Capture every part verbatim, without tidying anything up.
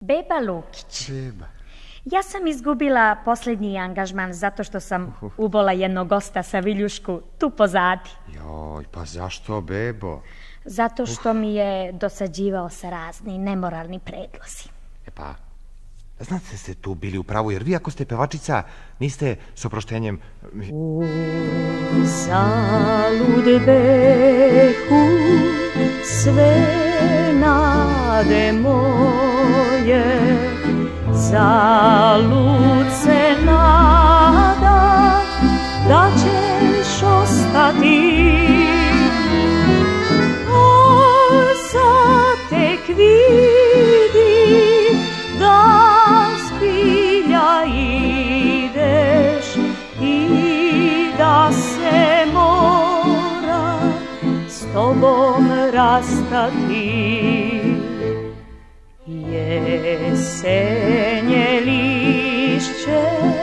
Beba Lukić. Beba. Ja sam izgubila posljednji angažman zato što sam ubola jednog gosta sa viljušku tu pozadi. Joj, pa zašto, bebo? Zato što mi je dosađivao sa razni nemoralni predlozi. E pa, znate ste tu bili u pravu, jer vi ako ste pevačica, niste s oproštenjem... Uzalud behu sve nade moje, zalud se nada da ćeš ostati. A sad tek vidi da zbilja ideš i da se mora s tobom rastati. Jesenje lišće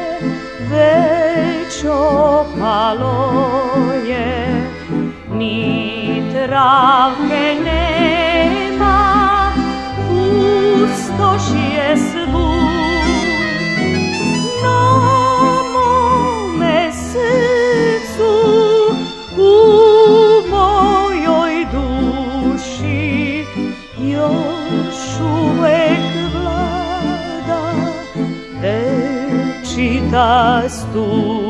već opalo je, ni travke nema, pustoš je svud. Na mome srcu, u mojoj duši još uvek vlada večita stud.